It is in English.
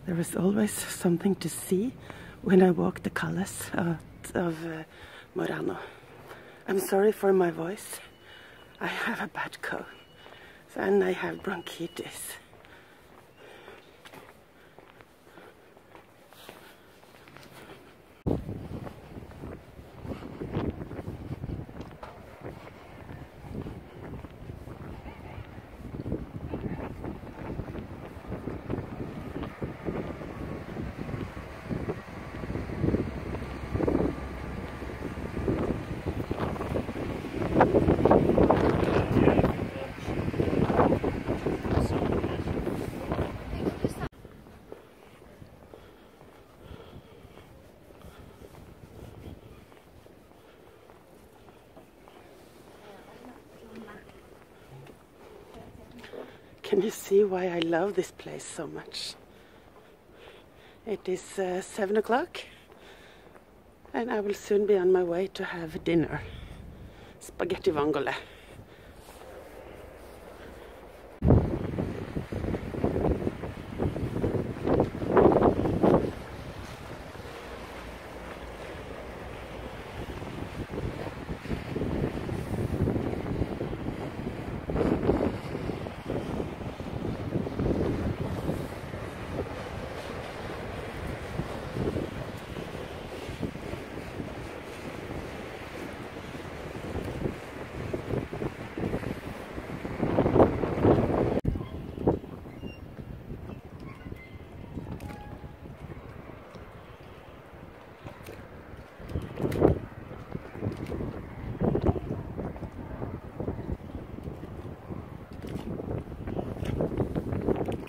There is always something to see when I walk the colors of Murano. I'm sorry for my voice. I have a bad cold and I have bronchitis. Can you see why I love this place so much? It is 7 o'clock and I will soon be on my way to have dinner. Spaghetti vongole.